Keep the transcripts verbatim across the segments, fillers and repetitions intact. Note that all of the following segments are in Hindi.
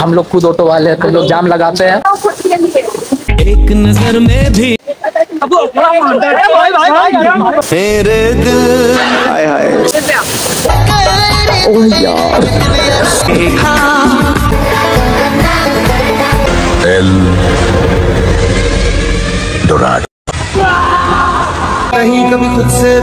हम लोग खुद ऑटो वाले हैं तो लोग जाम लगाते हैं। एक नजर में भी मेरे दिल हाय हाय ओह यार एल डोराडो कहीं कभी खुद से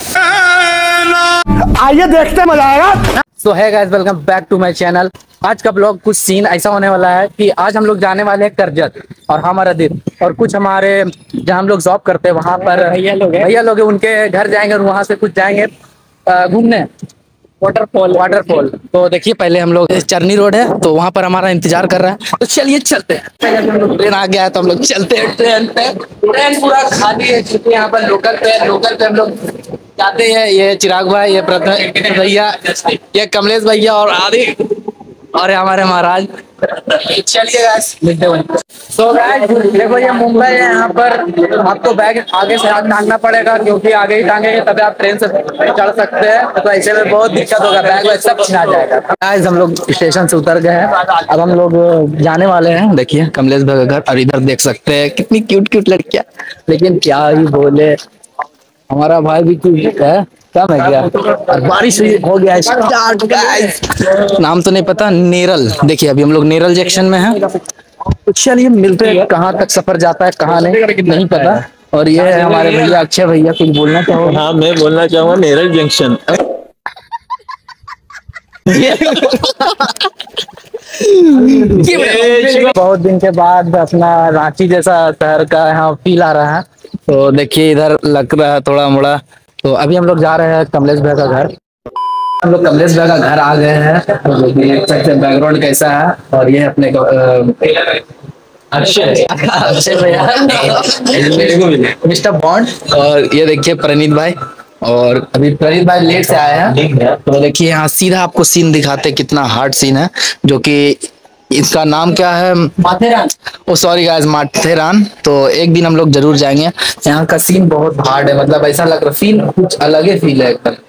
आइए देखते मजा आएगा। सो है guys, welcome back to my channel. आज का ब्लॉग कुछ सीन ऐसा होने वाला है कि आज हम लोग जाने वाले हैं करजत और हमारा दिन और कुछ हमारे जहाँ हम लोग जॉब करते हैं वहाँ पर भैया लोग भैया लोग उनके घर जाएंगे और वहाँ से कुछ जाएंगे घूमने वाटरफॉल वाटरफॉल तो देखिए पहले हम लोग चरनी रोड है तो वहाँ पर हमारा इंतजार कर रहा है, तो चलिए चलते हैं। ट्रेन आ गया है तो हम लोग चलते हैं ट्रेन पे। ट्रेन पूरा खाली है क्योंकि यहाँ पर लोकल पे लोकल पे हम लोग जाते हैं। ये चिराग भाई, ये प्रथम भैया, ये कमलेश भैया और आदि और हमारे महाराज। चलिए गाइस मिलते हैं। सो गाइस देखो ये मुंबई है, यहाँ पर आपको बैग आगे से हाथ टांगना पड़ेगा क्योंकि आगे ही टांगेंगे तभी आप ट्रेन से चढ़ सकते हैं, तो ऐसे में बहुत दिक्कत होगा, बैग वैग सब छिना जाएगा। गाइस हम लोग स्टेशन से उतर गए हैं, अब हम लोग जाने वाले हैं। देखिए कमलेश भाई का घर और इधर देख सकते हैं कितनी क्यूट क्यूट लड़कियां, लेकिन क्या ही बोले हमारा भाई भी क्यूट है। कम है क्या और बारिश हो गया स्टार्ट गाइस। नाम तो नहीं पता, नेरल। देखिए अभी हम लोग नेरल जंक्शन में हैं, तो चलिए मिलते हैं। कहाँ तक सफर जाता है कहाँ नहीं नहीं पता। और ये है हमारे भैया अक्षय भैया, कुछ बोलना चाहो? हाँ मैं बोलना चाहूँगा नेरल जंक्शन। बहुत दिन के बाद अपना रांची जैसा शहर का यहाँ फील आ रहा है, तो देखिए इधर लग रहा है थोड़ा मोड़ा। तो अभी हम लोग जा रहे हैं कमलेश भाई का घर। हम लोग कमलेश भाई का घर आ गए हैं, तो बैकग्राउंड कैसा है। और ये अपने अक्षय अक्षय भैया, मिस्टर बॉन्ड। और ये देखिए प्रणीत भाई, और अभी प्रणीत भाई लेट से आए हैं, तो देखिए यहाँ सीधा आपको सीन दिखाते हैं, कितना हार्ड सीन है। जो कि इसका नाम क्या है, Matheran. Oh sorry guys, Matheran. तो एक दिन हम लोग जरूर जाएंगे। यहाँ का सीन बहुत हार्ड है, मतलब ऐसा लग रहा फील कुछ अलग ही फील है एकदम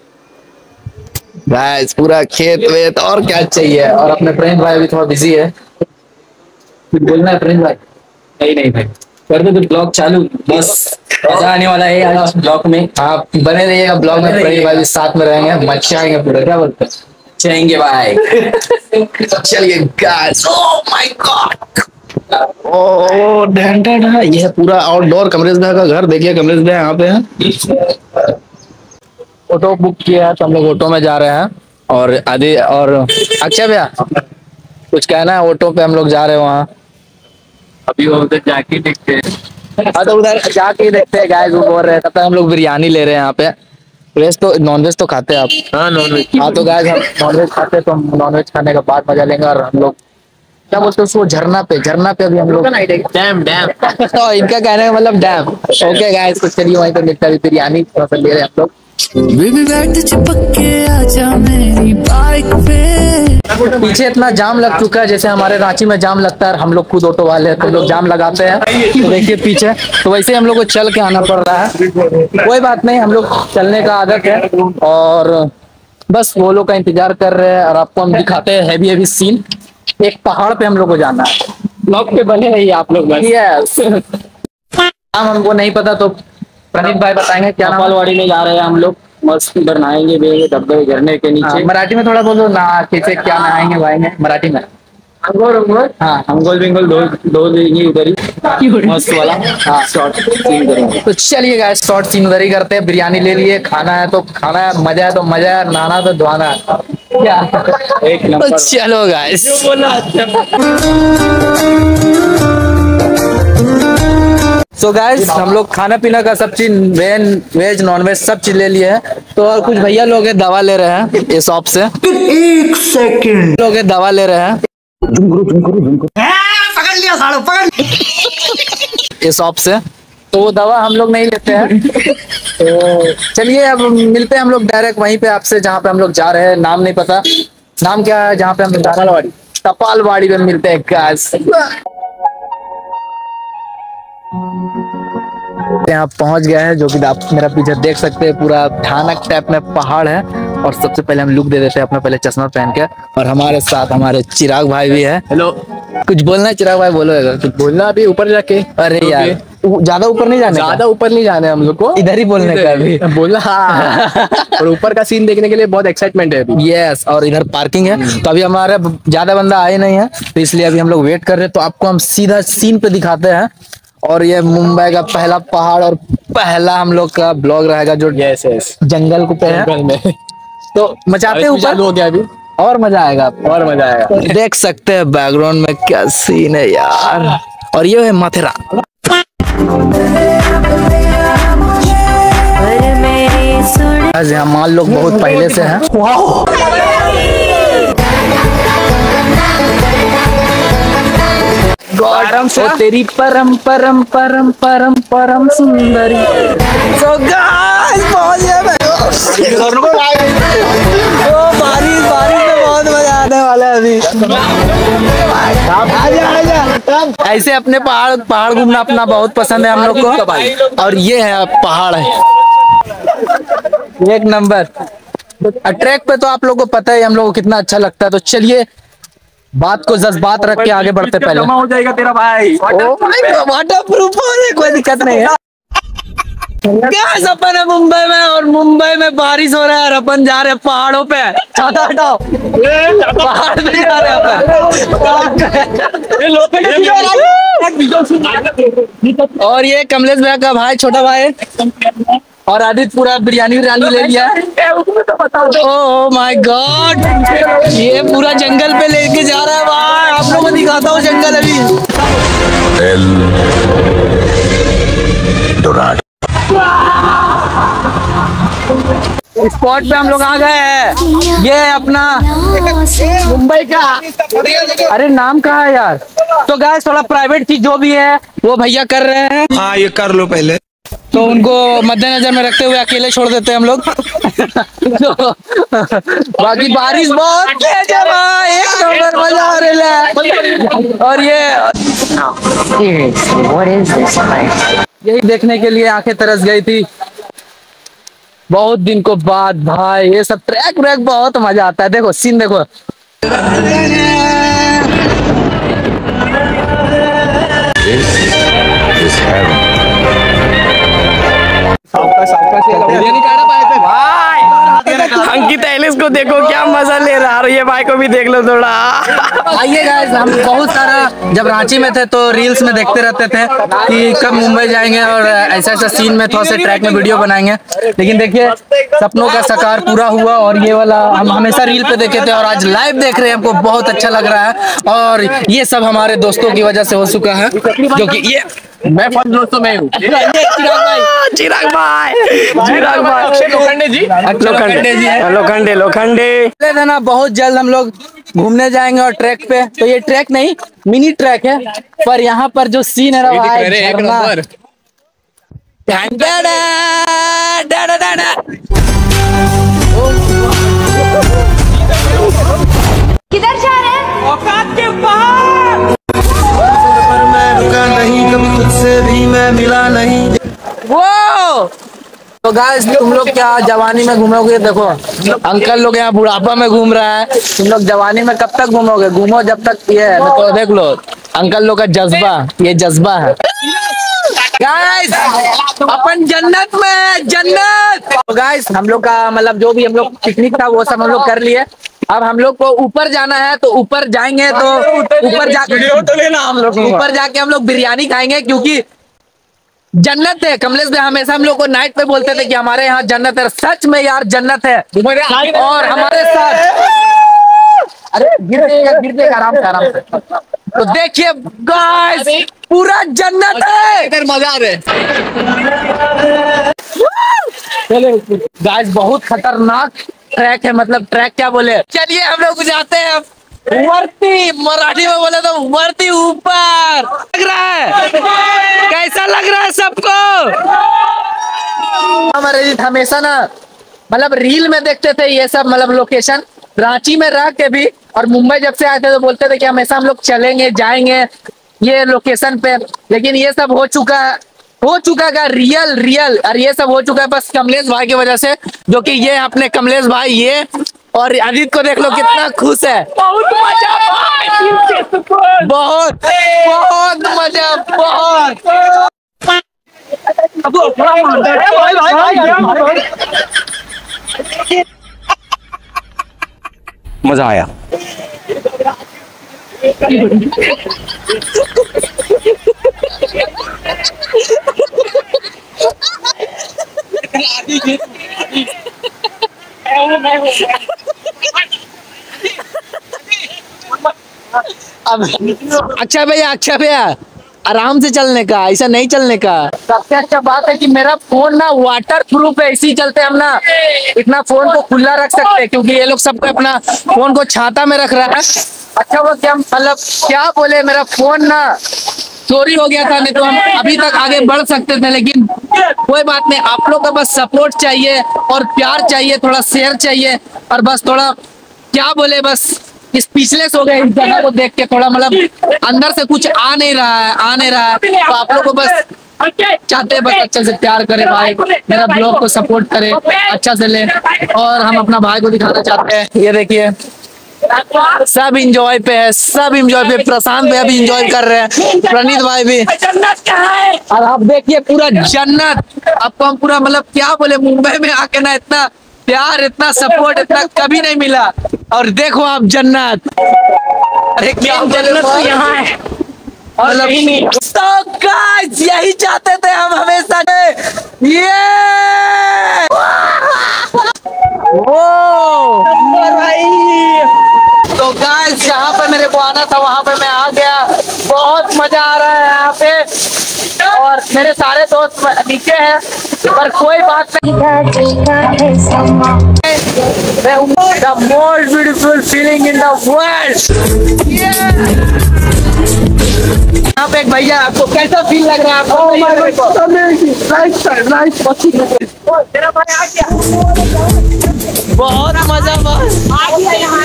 गाइस। पूरा खेत वेत और क्या चाहिए। और अपने प्रेम भाई भी थोड़ा बिजी है, कुछ बोलना है प्रेम भाई? नहीं नहीं भाई कर दो तो ब्लॉग चालू, बस मजा आने वाला है आज ब्लॉग में। आप बने रहिएगा ब्लॉग में, प्रेम भाई भी साथ में रहेंगे, मजा आएंगे पूरा। क्या बोलते हैं? जाएंगे भाई। चलिए guys, oh my god, oh done done. ये है पूरा आउटडोर कमलेश भाई का घर। देखिए कमलेश भाई यहाँ पे हैं। ऑटो बुक किया है तो हम लोग ऑटो में जा रहे हैं। और आदि और अक्षय भैया कुछ कहना है? ऑटो पे हम लोग जा रहे हैं वहाँ, अभी उधर जाके देखते हैं। हाँ तो उधर जाके देखते हैं गाइस, वो बोल रहे हैं। तब तक हम लोग बिरयानी ले रहे हैं यहाँ पे। वेज तो नॉन वेज तो खाते हैं आप? हाँ नॉन वेज। हाँ तो गाइस हम नॉन वेज खाते हैं, तो हम नॉन वेज खाने का बाद मजा लेंगे। और हम लोग क्या बोलते हैं उसको, झरना पे झरना पे अभी हम लोग डैम डैम तो इनका कहने का मतलब डैम। ओके गाइस, तो चलिए वहीं पे मिलता है बिरयानी थोड़ा सा ले रहे हैं हम लोग। बेबी बैठ चिपक के आजा मेरी बाइक पे। पीछे इतना जाम लग चुका है, जैसे हमारे रांची में जाम लगता है। हम लोग खुद ऑटो वाले हैं तो लोग जाम लगाते हैं, तो देखिए पीछे। तो वैसे हम लोग को चल के आना पड़ रहा है, कोई बात नहीं, हम लोग चलने का आदत है। और बस वो लोग का इंतजार कर रहे हैं और आपको हम दिखाते हैं हैवी हैवी सीन। एक पहाड़ पे हम लोग को जाना है, ब्लॉग पे बने रहिए आप लोग बस। यस नाम हमको नहीं पता तो प्रणीत भाई बताएंगे क्या नाम। पालवाड़ी में जा रहे हैं हम लोग, मस्त उधर नहाएंगे भी डब्बे झरने के नीचे। मराठी में थोड़ा बोलो ना, कैसे क्या नहाएंगे भाएंगे मराठी में? हाँ अंगोल बिंगोल दो दो देंगे उधर ही, मस्त वाला। हाँ शॉर्ट सीन करेंगे। तो चलिए गाइस शॉर्ट सीन उधर ही करते हैं। बिरयानी ले लिए, खाना है तो खाना है, मजा है तो मजा है, नहाना तो धोना है। क्या एक नंबर। तो चलो गाइस, सो गाइस हम लोग खाना पीना का सब चीज वेज वेज नॉन वेज सब चीज ले लिए हैं। तो और कुछ भैया लोग हैं दवा ले रहे हैं ये शॉप से। एक सेकंड लोग हैं दवा ले रहे हैं, पकड़ लिया सालो पकड़ ये शॉप से। तो वो दवा हम लोग नहीं लेते हैं। तो चलिए अब मिलते हैं हम लोग डायरेक्ट वहीं पे आपसे, जहाँ पे हम लोग जा रहे हैं। नाम नहीं पता, नाम क्या है जहाँ पे हम टपालवाड़ी टपालवाड़ी में मिलते हैं गाइस। यहाँ पहुंच गए हैं, जो कि आप मेरा पीछे देख सकते हैं, पूरा भयानक टाइप में पहाड़ है। और सबसे पहले हम लुक दे देते हैं अपना, पहले चश्मा पहन के। और हमारे साथ हमारे चिराग भाई भी है। हेलो कुछ बोलना है चिराग भाई, बोलो अगर कुछ। बोलना अभी ऊपर जाके। अरे यार उ- ज्यादा ऊपर नहीं जाने का? ज्यादा ऊपर नहीं जाना है हम लोग को, इधर ही बोलने का अभी। बोलना हाँ। और ऊपर का सीन देखने के लिए बहुत एक्साइटमेंट है अभी। यस, और इधर पार्किंग है, तो अभी हमारे ज्यादा बंदा आए नहीं है, तो इसलिए अभी हम लोग वेट कर रहे हैं। तो आपको हम सीधा सीन पे दिखाते हैं। और ये मुंबई का पहला पहाड़ और पहला हम लोग का ब्लॉग रहेगा जो यस यस जंगल को पे है। जंगल में तो मचाते हैं ऊपर, चालू हो गया अभी, और मजा आएगा आपको। और मजा आएगा। देख सकते हैं बैकग्राउंड में क्या सीन है यार। और ये है माथेरा। आज यहाँ माल लोग बहुत पहले से हैं। आराम से ओ तेरी परम परम परम परम परम सुंदरी। So guys, पहुंच गए मैं। ओ बारिश बारिश में बहुत मजा आने वाला है अभी। आजा आजा। ऐसे अपने पहाड़ पहाड़ घूमना अपना बहुत पसंद है हम लोग को। और ये है पहाड़ है एक नंबर। ट्रैक पे तो आप लोगों को पता है हम लोग को कितना अच्छा लगता है। तो चलिए बात को जज्बात रख के आगे बढ़ते पहले। जमा हो जाएगा तेरा भाई। वाटर प्रूफ है, कोई दिक्कत नहीं है। क्या अपन है मुंबई में, और मुंबई में बारिश हो रहा है और अपन जा रहे हैं पहाड़ों पे। छाता हटाओ, पहाड़ पे जा रहे हैं अपन। और ये कमलेश भैया का भाई, छोटा भाई, और आदित्य पूरा बिरयानी बिरयानी ले लिया। ओह माय गॉड, ये पूरा जंगल पे लेके जा रहा है भाई। आप लोगों को दिखाता हूँ जंगल अभी। स्पॉट पे हम लोग आ गए हैं। ये है अपना मुंबई का, अरे नाम कहाँ है यार। तो गाइस थोड़ा प्राइवेट चीज जो भी है वो भैया कर रहे हैं। हाँ ये कर लो पहले, तो उनको मद्देनजर में रखते हुए अकेले छोड़ देते हैं हम लोग। तो, बाकी बारिश बहुत तेज है भाई, एक नंबर मजा आ रहा है। और ये यही देखने के लिए आंखें तरस गई थी बहुत दिन को बाद भाई। ये सब ट्रैक व्रैक बहुत मजा आता है। देखो सीन देखो। अंकित एलिस को देखो क्या मजा ले रहा है, ये भाई को भी देख लो थोड़ा। आइए गाइस, हम बहुत सारा जब रांची में थे तो रील्स में देखते रहते थे कि कब मुंबई जाएंगे और ऐसा ऐसा सीन में थोड़ा सा ट्रैक में वीडियो बनाएंगे। लेकिन देखिए सपनों का साकार पूरा हुआ। और ये वाला हम हमेशा रील पे देखे थे और आज लाइव देख रहे हैं, हमको बहुत अच्छा लग रहा है। और ये सब हमारे दोस्तों की वजह से हो चुका है, जो कि ये मैं फर्स्ट दोस्तों में हूँ। चिराग भाई, चिराग भाई, चिराग भाई, लोखंडे जी, लोखंडे जी है। लोखंडे लोखंडे। है ना, बहुत जल्द हम लोग घूमने जाएंगे और ट्रैक पे। तो ये ट्रैक नहीं मिनी ट्रैक है, पर यहाँ पर जो सीन है ना भाई, झरना। किधर जा रहे हैं? औकात के बाहर। नहीं कभी तुझसे भी मैं मिला नहीं। वो तो गाइस तुम लोग क्या जवानी में घूमोगे? देखो अंकल लोग यहाँ बुढ़ापा में घूम रहा है, तुम लोग जवानी में कब तक घूमोगे? घूमो जब तक ये है। तो देख लो अंकल लोग का जज्बा, ये जज्बा है गाइस। अपन जन्नत में है, जन्नत। तो गाइस हम लोग का मतलब जो भी हम लोग पिकनिक था वो सब हम लोग कर लिए। अब हम लोग को ऊपर जाना है, तो ऊपर जाएंगे तो ऊपर जाके तो लेना हम लोग ऊपर जाके हम लोग बिरयानी खाएंगे, क्योंकि जन्नत है। कमलेश भाई हमेशा हम लोग को नाइट पे बोलते थे कि हमारे यहाँ जन्नत है। सच में यार जन्नत है। और हमारे साथ अरे गिर जाएगा, गिर जाएगा, आराम से आराम से। तो देखिए गाइस पूरा जन्नत है, इधर मजा आ रहे। गाइस बहुत खतरनाक ट्रैक है, मतलब ट्रैक क्या बोले। चलिए हम लोग जाते हैं वर्ती, मराठी में बोले तो वर्ती ऊपर। लग रहा है कैसा लग रहा है सबको? हमारे हमेशा ना मतलब रील में देखते थे ये सब मतलब लोकेशन, रांची में रह के भी। और मुंबई जब से आए थे तो बोलते थे कि हमेशा हम लोग चलेंगे जाएंगे ये लोकेशन पे। लेकिन ये सब हो चुका है, हो चुका है रियल रियल। और ये सब हो चुका है बस कमलेश भाई की वजह से, जो कि ये अपने कमलेश भाई ये और अजीत को देख लो कितना खुश है। बहुत मजा बहुत बहुत मजा बहुत। मजा आया। अब अच्छा भैया अच्छा भैया आराम से चलने का, ऐसा नहीं चलने का। सबसे अच्छा बात है कि मेरा फोन ना वाटर प्रूफ है, इसी चलते हम ना इतना फोन को खुला रख सकते हैं, क्योंकि ये लोग सबको अपना फोन को छाता में रख रहा है। अच्छा वो क्या मतलब क्या बोले, मेरा फोन ना चोरी हो गया था, नहीं तो हम अभी तक आगे बढ़ सकते थे, लेकिन कोई बात नहीं। आप लोग का बस सपोर्ट चाहिए और प्यार चाहिए, थोड़ा शेयर चाहिए, और बस थोड़ा क्या बोले, बस स्पीचलेस हो गए इस जगह को देख के। थोड़ा मतलब अंदर से कुछ आ नहीं रहा है आ नहीं रहा है तो आप लोग को बस चाहते हैं बस अच्छे से प्यार करे भाई, मेरा ब्लॉग को सपोर्ट करे, अच्छा से ले। और हम अपना भाई को दिखाना चाहते हैं, ये देखिए सब इंजॉय पे है, सब इंजॉय पे। प्रशांत भैया भी इंजॉय कर रहे हैं, प्रणीत भाई भी। और आप देखिए पूरा जन्नत आपको हम पूरा मतलब क्या बोले, मुंबई में आके ना इतना प्यार इतना सपोर्ट इतना कभी नहीं मिला। और देखो आप जन्नत, अरे क्या जन्नत तो यहाँ है मतलब। तो गाइस यही चाहते थे हम हमेशा, ये ओ भाई। तो गाइस जहाँ पे मेरे को आना था वहाँ पे मैं आ गया, बहुत मजा आ रहा है यहाँ पे। और मेरे सारे दोस्त नीचे हैं, पर कोई बात नहीं। The most beautiful feeling in the world. यहाँ पे एक भैया, आपको कैसा फील लग रहा है आपको? oh बहुत मजा आ गया यहाँ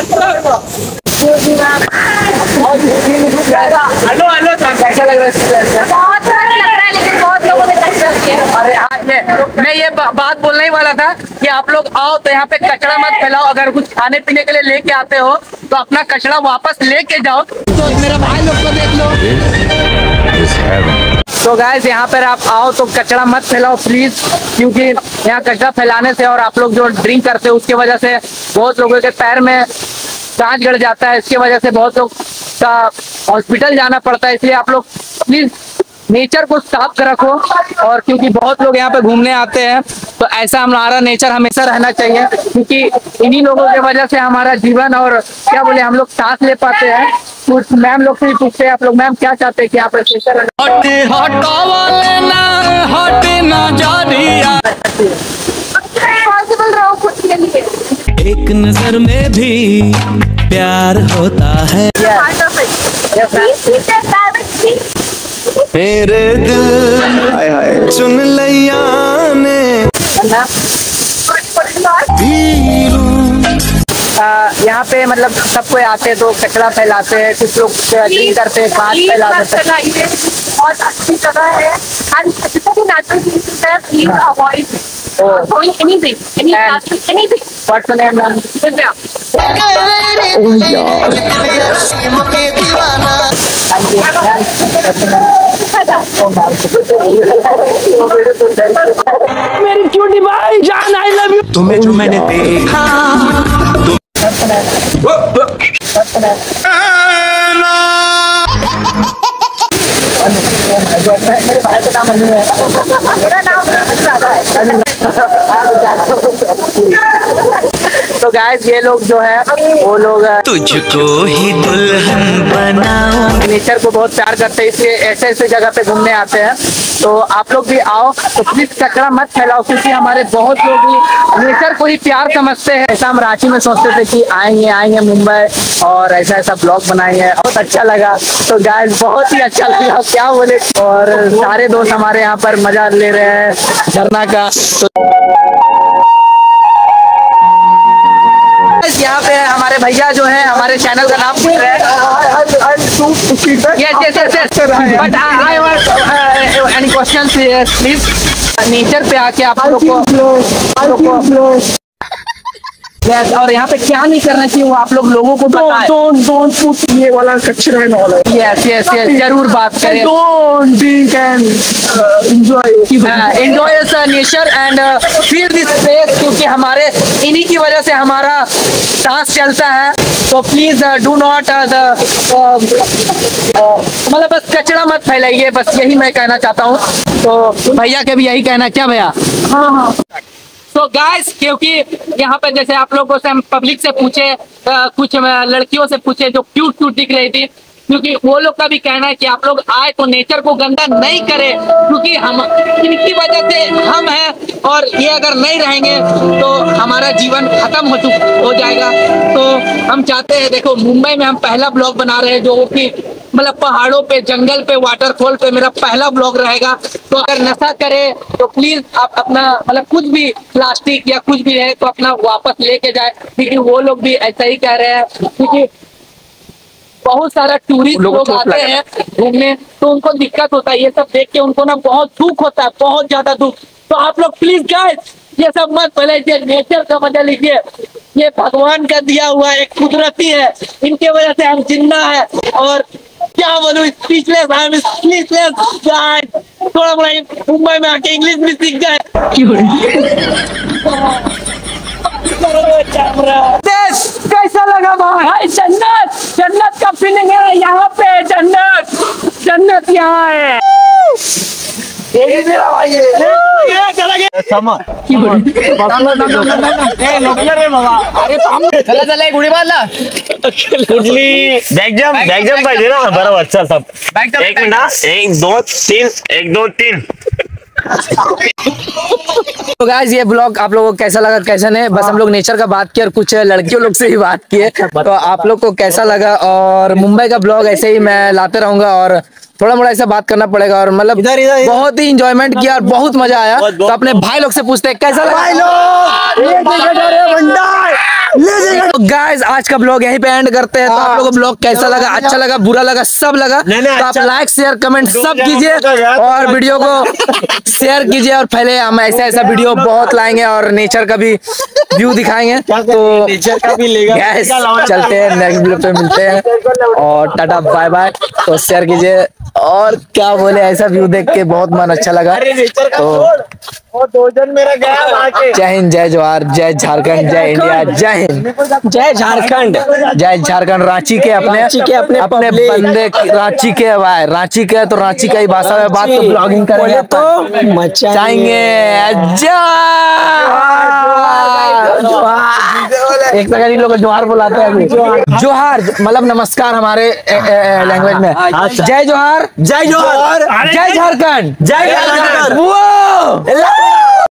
हेलो हेलो कैसा लग रहा है? बहुत अच्छा लग रहा है, लेकिन बहुत लोगों ने कचरा किया। अरे आज मैं मैं ये बा, बात बोलने ही वाला था कि आप लोग आओ तो यहाँ पे कचरा मत फैलाओ। अगर कुछ खाने पीने के लिए लेके आते हो तो अपना कचरा वापस लेके जाओ। तो मेरा भाई लोग को देख लो। तो गाइस यहाँ पर आप आओ तो कचरा मत फैलाओ प्लीज, क्योंकि यहाँ कचरा फैलाने से और आप लोग जो ड्रिंक करते हो उसके वजह से बहुत लोगों के पैर में कांच गड़ जाता है, इसकी वजह से बहुत लोग का हॉस्पिटल जाना पड़ता है। इसलिए आप लोग प्लीज नेचर को साफ रखो। और क्योंकि बहुत लोग यहाँ पे घूमने आते हैं तो ऐसा हमारा नेचर हमेशा रहना चाहिए, क्योंकि इन्हीं लोगों की वजह से हमारा जीवन और क्या बोले हम लोग सांस ले पाते हैं। कुछ मैम लोग से भी पूछते हैं आप लोग मैम क्या चाहते हैं कि आप रिस्पॉन्सिबल रहो खुद के लिए। एक नजर में भी प्यार होता है, मेरे दिल हाय हाय चुन लिया ने। यहाँ पे मतलब सब कोई आते हैं तो कचरा फैलाते हैं, कुछ लोग ड्रिंक करते हैं, कांच फैला देते हैं। बहुत अच्छी जगह है and जितना भी natural places है, please avoid throwing anything, any plastic, anything. What's the name, ma'am? Divya. मेरी क्यूटी भाई जान, आई लव यू। तुम्हें जो मैंने देखा मेरे भाई का नाम अनु है। मेरा नाम है। तो गाइस ये लोग जो है वो लोग तुझको ही दुल्हन बनाऊं। नेचर को बहुत प्यार करते हैं, इसलिए ऐसे ऐसे जगह पे घूमने आते हैं। तो आप लोग भी आओ तो प्लीज कचरा मत फैलाओ, क्योंकि हमारे बहुत लोग ही नेचर को ही प्यार समझते हैं। ऐसा हम रांची में सोचते थे कि आएंगे आएंगे मुंबई और ऐसा ऐसा ब्लॉग बनाएंगे, बहुत अच्छा लगा। तो गाइस बहुत ही अच्छा लगा, क्या बोले। और सारे दोस्त हमारे यहाँ पर मजा ले रहे हैं झरना का। तो यहाँ पे हमारे भैया जो है हमारे चैनल का नाम पूछ रहे हैं। Yes, yes, yes, yes. But I, I want uh, any questions, please. Nature पे आके आप लोग को Yes, और यहाँ पे क्या नहीं करना चाहिए वो आप लोग लोगों को बताएं। Don't don't put ये वाला कचरा है ना वाला। Yes, yes, yes, जरूर बात करें। Don't drink and uh, enjoy. Enjoy the nature and uh, feel this place, क्योंकि हमारे इन्हीं की वजह से हमारा सांस चलता है। तो प्लीज डू नॉट मतलब बस कचरा मत फैलाइए, बस यही मैं कहना चाहता हूँ। तो भैया के भी यही कहना, क्या भैया? हाँ हाँ। तो गाइस, क्योंकि यहाँ पे जैसे आप लोगों से हम पब्लिक से पूछे, आ, कुछ लड़कियों से पूछे जो क्यूट क्यूट दिख रही थी, क्योंकि वो लोग का भी कहना है कि आप लोग आए तो नेचर को गंदा नहीं करें, क्योंकि हम इनकी वजह से हम हैं और ये अगर नहीं रहेंगे तो हमारा जीवन खत्म हो चुका हो जाएगा। तो हम चाहते हैं, देखो मुंबई में हम पहला ब्लॉग बना रहे हैं जो कि मतलब पहाड़ों पे, जंगल पे, वाटरफॉल पे मेरा पहला ब्लॉग रहेगा। तो अगर नशा करे तो प्लीज आप अपना मतलब कुछ भी प्लास्टिक या कुछ भी है तो अपना वापस लेके जाए, क्योंकि वो लोग भी ऐसा ही कह रहे हैं। क्योंकि बहुत सारा टूरिस्ट लोग आते हैं घूमने तो उनको दिक्कत होता है, ये सब देख के उनको ना बहुत दुख होता है, बहुत ज्यादा दुख। तो आप लोग प्लीज गाइस ये सब मत फैलाइए, नेचर का मजा लीजिए। ये भगवान का दिया हुआ एक कुदरती है, इनके वजह से हम जिंदा है। और क्या बोलूं, speechless, I am speechless guys. थोड़ा बड़ा मुंबई में आके इंग्लिश भी सीख गए। कैसा लगा भाई? जन्नत, जन्नत का फीलिंग है यहाँ पे। जन्नत, जन्नत यहाँ है। बैक जंप बैक जंप पाहिजे ना बरोबर. चल सब एक मिनिट हा. एक दोन तीन एक दो तीन. तो गाइस ये ब्लॉग आप लोगों को कैसा लगा कैसा नहीं, बस हम लोग नेचर का बात किए और कुछ लड़कियों लोग से ही बात किए। तो आप लोग को कैसा लगा? और मुंबई का ब्लॉग ऐसे ही मैं लाते रहूंगा और थोड़ा मोड़ा ऐसा बात करना पड़ेगा। और मतलब बहुत ही इंजॉयमेंट किया और बहुत मजा आया। तो अपने भाई लोग से पूछते हैं कैसा लगा? तो गाइस आज का ब्लॉग यहीं पे एंड करते हैं। तो आप लोगों को ब्लॉग कैसा लगा, अच्छा लगा, बुरा लगा, सब लगा, तो आप लाइक शेयर कमेंट सब कीजिए और वीडियो को शेयर कीजिए। और पहले हम ऐसा ऐसा वीडियो बहुत लाएंगे और नेचर का भी व्यू दिखाएंगे। तो नेचर का भी लेगा. गाइस चलते हैं, नेक्स्ट वीडियो पे मिलते हैं और टाटा बाय बाय। तो शेयर कीजिए और क्या बोले, ऐसा व्यू देख के बहुत मन अच्छा लगा। तो और दो जन मेरा गया. जय हिंद, जय जवाहर, जय झारखंड, जय इंडिया, जय हिंद, जय झारखंड, जय झारखंड। रांची के अपने रांची के अपने अपने बंदे, रांची के भाई, रांची के तो रांची का ही भाषा में बात, तो ब्लॉगिंग करेंगे तो मचाएंगे। एक सेकंड, इन लोग को जोहार बुलाते हैं। जोहार मतलब नमस्कार हमारे लैंग्वेज में। जय जोहार, जय जोहार, जय झारखंड, जय झारखंड. वो